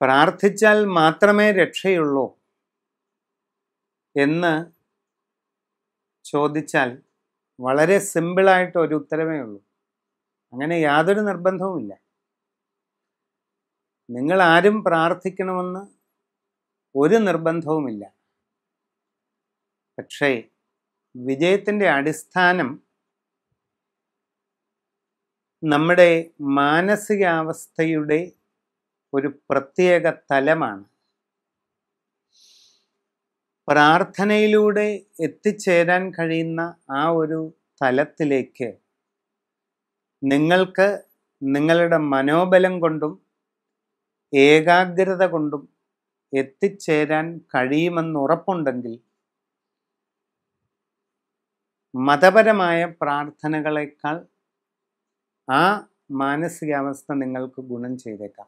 പ്രാർത്ഥിച്ചാൽ മാത്രമേ രക്ഷയുള്ളൂ എന്ന് ചോദിച്ചാൽ വളരെ സിമ്പിളായിട്ട് ഒരു ഉത്തരമേ ഉള്ളൂ. അങ്ങനെ യാതൊരു നിർബന്ധവുമില്ല. നിങ്ങൾ ആരും പ്രാർത്ഥിക്കണമെന്ന് ഒരു നിർബന്ധവുമില്ല. പക്ഷേ വിജയത്തിൻ്റെ അടിസ്ഥാനം നമ്മുടെ മാനസികാവസ്ഥയുടെ ഒരു പ്രത്യേക തലമാണ്. പ്രാർത്ഥനയിലൂടെ എത്തിച്ചേരാൻ കഴിയുന്ന ആ ഒരു തലത്തിലേക്ക് നിങ്ങൾക്ക് നിങ്ങളുടെ മനോബലം കൊണ്ടും ഏകാഗ്രത കൊണ്ടും എത്തിച്ചേരാൻ കഴിയുമെന്ന് ഉറപ്പുണ്ടെങ്കിൽ മതപരമായ പ്രാർത്ഥനകളെക്കാൾ ആ മാനസികാവസ്ഥ നിങ്ങൾക്ക് ഗുണം ചെയ്തേക്കാം.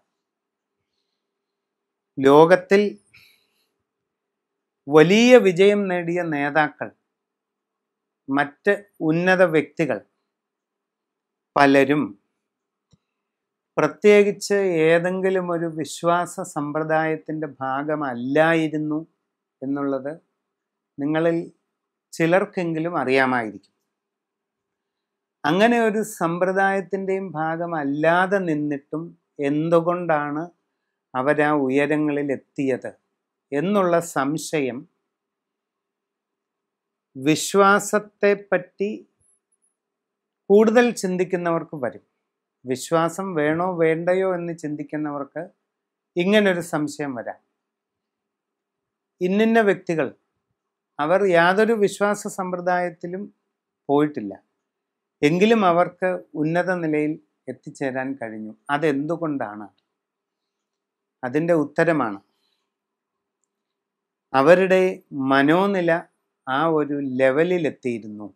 ലോകത്തിൽ വലിയ വിജയം നേടിയ നേതാക്കൾ, മറ്റ് ഉന്നത വ്യക്തികൾ പലരും പ്രത്യേകിച്ച് ഏതെങ്കിലും ഒരു വിശ്വാസ സമ്പ്രദായത്തിൻ്റെ ഭാഗമല്ലായിരുന്നു എന്നുള്ളത് നിങ്ങളിൽ ചിലർക്കെങ്കിലും അറിയാമായിരിക്കും. അങ്ങനെ ഒരു സമ്പ്രദായത്തിൻ്റെയും ഭാഗമല്ലാതെ നിന്നിട്ടും എന്തുകൊണ്ടാണ് അവരാ ഉയരങ്ങളിൽ എത്തിയത് എന്നുള്ള സംശയം വിശ്വാസത്തെപ്പറ്റി കൂടുതൽ ചിന്തിക്കുന്നവർക്ക് വരും. വിശ്വാസം വേണോ വേണ്ടയോ എന്ന് ചിന്തിക്കുന്നവർക്ക് ഇങ്ങനൊരു സംശയം വരാം. ഇന്നിന്ന വ്യക്തികൾ അവർ യാതൊരു വിശ്വാസ സമ്പ്രദായത്തിലും പോയിട്ടില്ല, എങ്കിലും അവർക്ക് ഉന്നത നിലയിൽ എത്തിച്ചേരാൻ കഴിഞ്ഞു. അതെന്തുകൊണ്ടാണ്? അതിൻ്റെ ഉത്തരമാണ് അവരുടെ മനോനില ആ ഒരു ലെവലിലെത്തിയിരുന്നു.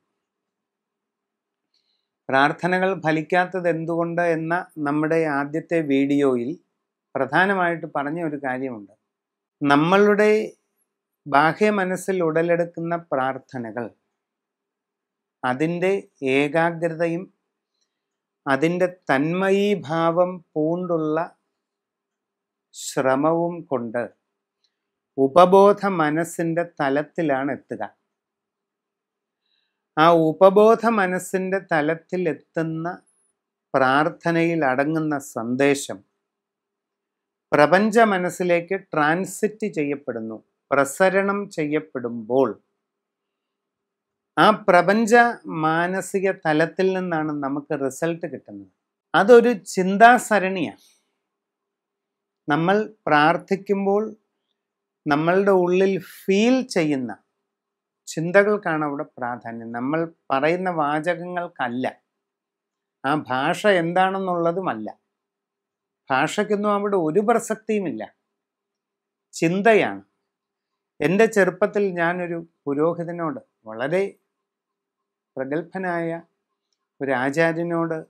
പ്രാർത്ഥനകൾ ഫലിക്കാത്തത് എന്തുകൊണ്ട് എന്ന നമ്മുടെ ആദ്യത്തെ വീഡിയോയിൽ പ്രധാനമായിട്ട് പറഞ്ഞ ഒരു കാര്യമുണ്ട്. നമ്മളുടെ ബാഹ്യ മനസ്സിൽ ഉടലെടുക്കുന്ന പ്രാർത്ഥനകൾ അതിൻ്റെ ഏകാഗ്രതയും അതിൻ്റെ തന്മയീഭാവം പൂണ്ടുള്ള ശ്രമവും കൊണ്ട് ഉപബോധ മനസ്സിൻ്റെ തലത്തിലാണ് എത്തുക. ആ ഉപബോധ മനസ്സിൻ്റെ തലത്തിലെത്തുന്ന പ്രാർത്ഥനയിൽ അടങ്ങുന്ന സന്ദേശം പ്രപഞ്ച മനസ്സിലേക്ക് ട്രാൻസിറ്റ് ചെയ്യപ്പെടുന്നു. പ്രസരണം ചെയ്യപ്പെടുമ്പോൾ ആ പ്രപഞ്ച മാനസിക തലത്തിൽ നിന്നാണ് നമുക്ക് റിസൾട്ട് കിട്ടുന്നത്. അതൊരു ചിന്താസരണിയാണ്. നമ്മൾ പ്രാർത്ഥിക്കുമ്പോൾ നമ്മളുടെ ഉള്ളിൽ ഫീൽ ചെയ്യുന്ന ചിന്തകൾക്കാണ് അവിടെ പ്രാധാന്യം. നമ്മൾ പറയുന്ന വാചകങ്ങൾക്കല്ല. ആ ഭാഷ എന്താണെന്നുള്ളതുമല്ല. ഭാഷയ്ക്കൊന്നും അവിടെ ഒരു പ്രസക്തിയുമില്ല. ചിന്തയാണ്. എൻ്റെ ചെറുപ്പത്തിൽ ഞാനൊരു പുരോഹിതനോട്, വളരെ പ്രഗത്ഭനായ ഒരു ആചാര്യനോട്,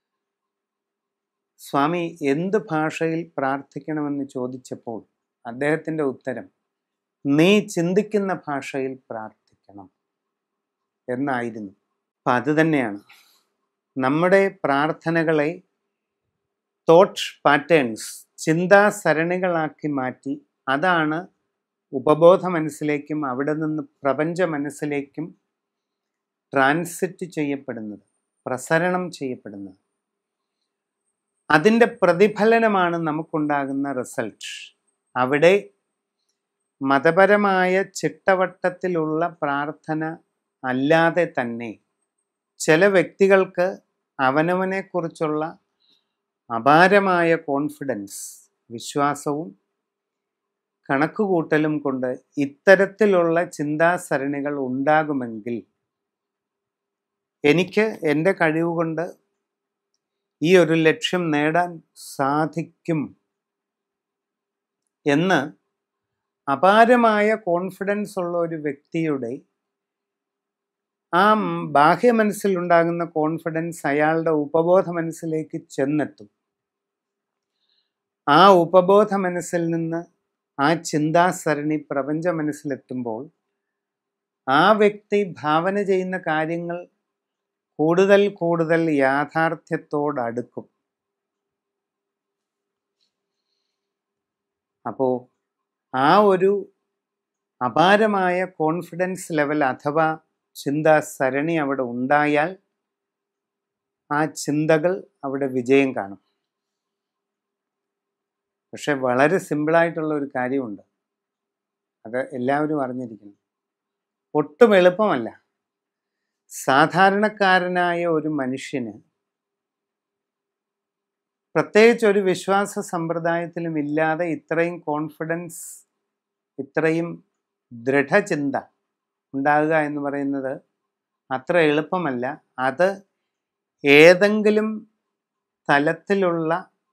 സ്വാമി എന്ത് ഭാഷയിൽ പ്രാർത്ഥിക്കണമെന്ന് ചോദിച്ചപ്പോൾ അദ്ദേഹത്തിൻ്റെ ഉത്തരം, നീ ചിന്തിക്കുന്ന ഭാഷയിൽ പ്രാർത്ഥിക്കണം എന്നായിരുന്നു. അപ്പം അതുതന്നെയാണ് നമ്മുടെ പ്രാർത്ഥനകളെ തോട്ട് പാറ്റേൺസ്, ചിന്താസരണികളാക്കി മാറ്റി അതാണ് ഉപബോധ മനസ്സിലേക്കും അവിടെ നിന്ന് പ്രപഞ്ച മനസ്സിലേക്കും ട്രാൻസിറ്റ് ചെയ്യപ്പെടുന്നത്, പ്രസരണം ചെയ്യപ്പെടുന്നത്. അതിൻ്റെ പ്രതിഫലനമാണ് നമുക്കുണ്ടാകുന്ന റിസൾട്ട്. അവിടെ മതപരമായ ചിട്ടവട്ടത്തിലുള്ള പ്രാർത്ഥന അല്ലാതെ തന്നെ ചില വ്യക്തികൾക്ക് അവനവനെക്കുറിച്ചുള്ള അപാരമായ കോൺഫിഡൻസ്, വിശ്വാസവും കണക്കുകൂട്ടലും കൊണ്ട് ഇത്തരത്തിലുള്ള ചിന്താസരണികൾ ഉണ്ടാകുമെങ്കിൽ എനിക്ക് എൻ്റെ കഴിവുകൊണ്ട് ഈ ഒരു ലക്ഷ്യം നേടാൻ സാധിക്കും എന്ന് അപാരമായ കോൺഫിഡൻസ് ഉള്ള ഒരു വ്യക്തിയുടെ ആ ബാഹ്യ മനസ്സിലുണ്ടാകുന്ന കോൺഫിഡൻസ് അയാളുടെ ഉപബോധ മനസ്സിലേക്ക് ചെന്നെത്തും. ആ ഉപബോധ മനസ്സിൽ നിന്ന് ആ ചിന്താസരണി പ്രപഞ്ച മനസ്സിലെത്തുമ്പോൾ ആ വ്യക്തി ഭാവന ചെയ്യുന്ന കാര്യങ്ങൾ കൂടുതൽ കൂടുതൽ യാഥാർത്ഥ്യത്തോടടുക്കും. അപ്പോൾ ആ ഒരു അപാരമായ കോൺഫിഡൻസ് ലെവൽ അഥവാ ചിന്താ സരണി അവിടെ ഉണ്ടായാൽ ആ ചിന്തകൾ അവിടെ വിജയം കാണും. പക്ഷെ വളരെ സിമ്പിളായിട്ടുള്ള ഒരു കാര്യമുണ്ട്, അത് എല്ലാവരും അറിഞ്ഞിരിക്കണം. ഒട്ടും എളുപ്പമല്ല. സാധാരണക്കാരനായ ഒരു മനുഷ്യന്, പ്രത്യേകിച്ച് ഒരു വിശ്വാസ സമ്പ്രദായത്തിലും ഇല്ലാതെ ഇത്രയും കോൺഫിഡൻസ്, ഇത്രയും ദൃഢചിന്ത ഉണ്ടാകുക എന്ന് പറയുന്നത് അത്ര എളുപ്പമല്ല. അത് ഏതെങ്കിലും തലത്തിലുള്ള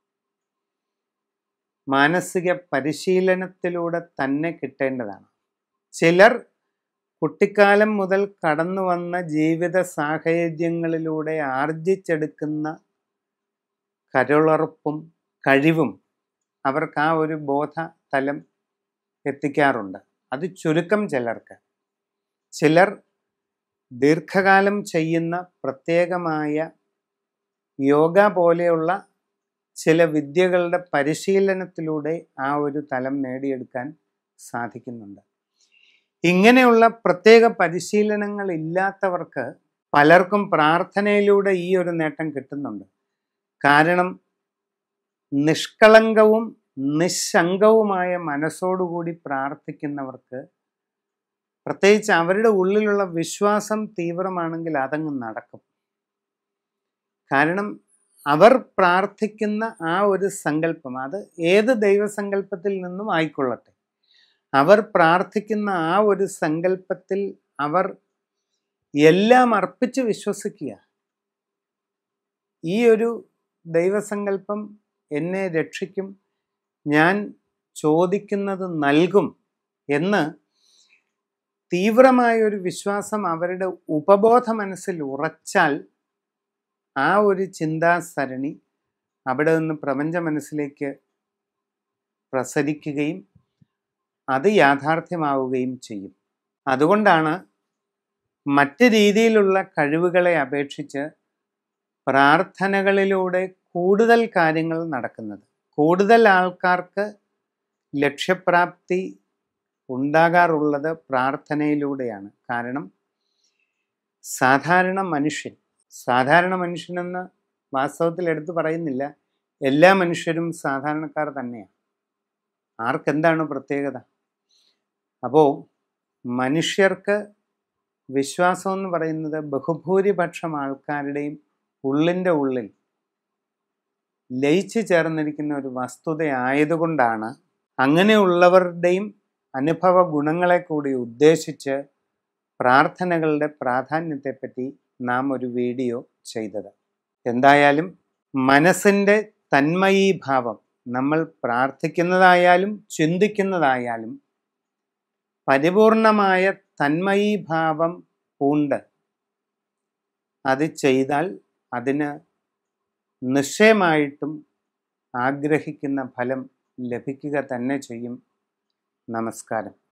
മാനസിക പരിശീലനത്തിലൂടെ തന്നെ കിട്ടേണ്ടതാണ്. ചിലർ കുട്ടിക്കാലം മുതൽ കടന്നു വന്ന ജീവിത സാഹചര്യങ്ങളിലൂടെ ആർജിച്ചെടുക്കുന്ന കരുളുറപ്പും കഴിവും അവർക്ക് ആ ഒരു ബോധ തലം എത്തിക്കാറുണ്ട്. അത് ചുരുക്കം ചിലർക്ക്. ചിലർ ദീർഘകാലം ചെയ്യുന്ന പ്രത്യേകമായ യോഗ പോലെയുള്ള ചില വിദ്യകളുടെ പരിശീലനത്തിലൂടെ ആ ഒരു തലം നേടിയെടുക്കാൻ സാധിക്കുന്നുണ്ട്. ഇങ്ങനെയുള്ള പ്രത്യേക പരിശീലനങ്ങൾ ഇല്ലാത്തവർക്ക് പലർക്കും പ്രാർത്ഥനയിലൂടെ ഈ ഒരു നേട്ടം കിട്ടുന്നുണ്ട്. കാരണം നിഷ്കളങ്കവും നിശങ്കവുമായ മനസ്സോടുകൂടി പ്രാർത്ഥിക്കുന്നവർക്ക്, പ്രത്യേകിച്ച് അവരുടെ ഉള്ളിലുള്ള വിശ്വാസം തീവ്രമാണെങ്കിൽ അതങ്ങ് നടക്കും. കാരണം അവർ പ്രാർത്ഥിക്കുന്ന ആ ഒരു സങ്കല്പം, അത് ഏത് ദൈവസങ്കല്പത്തിൽ നിന്നും ആയിക്കൊള്ളട്ടെ, അവർ പ്രാർത്ഥിക്കുന്ന ആ ഒരു സങ്കല്പത്തിൽ അവർ എല്ലാം അർപ്പിച്ച് വിശ്വസിക്കുക. ഈ ഒരു ദൈവസങ്കല്പം എന്നെ രക്ഷിക്കും, ഞാൻ ചോദിക്കുന്നത് നൽകും എന്ന് തീവ്രമായ ഒരു വിശ്വാസം അവരുടെ ഉപബോധ മനസ്സിൽ ഉറച്ചാൽ ആ ഒരു ചിന്താസരണി അവിടെ നിന്ന് പ്രപഞ്ച മനസ്സിലേക്ക് പ്രസരിക്കുകയും അത് യാഥാർത്ഥ്യമാവുകയും ചെയ്യും. അതുകൊണ്ടാണ് മറ്റ് രീതിയിലുള്ള കഴിവുകളെ അപേക്ഷിച്ച് പ്രാർത്ഥനകളിലൂടെ കൂടുതൽ കാര്യങ്ങൾ നടക്കുന്നത്. കൂടുതൽ ആൾക്കാർക്ക് ലക്ഷ്യപ്രാപ്തി ഉണ്ടാകാറുള്ളത് പ്രാർത്ഥനയിലൂടെയാണ്. കാരണം സാധാരണ മനുഷ്യനെന്ന് വാസ്തവത്തിൽ എടുത്തു പറയുന്നില്ല, എല്ലാ മനുഷ്യരും സാധാരണക്കാർ തന്നെയാണ്. ആർക്കെന്താണ് പ്രത്യേകത? അപ്പോൾ മനുഷ്യർക്ക് വിശ്വാസം എന്ന് പറയുന്നത് ബഹുഭൂരിപക്ഷം ആൾക്കാരുടെയും ഉള്ളിൻ്റെ ഉള്ളിൽ ലയിച്ചു ചേർന്നിരിക്കുന്ന ഒരു വസ്തുതയായതുകൊണ്ടാണ് അങ്ങനെയുള്ളവരുടെയും അനുഭവ ഗുണങ്ങളെ കൂടി ഉദ്ദേശിച്ച് പ്രാർത്ഥനകളുടെ പ്രാധാന്യത്തെപ്പറ്റി നാം ഒരു വീഡിയോ ചെയ്തത്. എന്തായാലും മനസ്സിൻ്റെ തന്മയീഭാവം, നമ്മൾ പ്രാർത്ഥിക്കുന്നതായാലും ചിന്തിക്കുന്നതായാലും പരിപൂർണമായ തന്മയീഭാവം പൂണ്ട് അത് ചെയ്താൽ അതിന് നിശ്ചയമായിട്ടും ആഗ്രഹിക്കുന്ന ഫലം ലഭിക്കുക തന്നെ ചെയ്യും. നമസ്കാരം.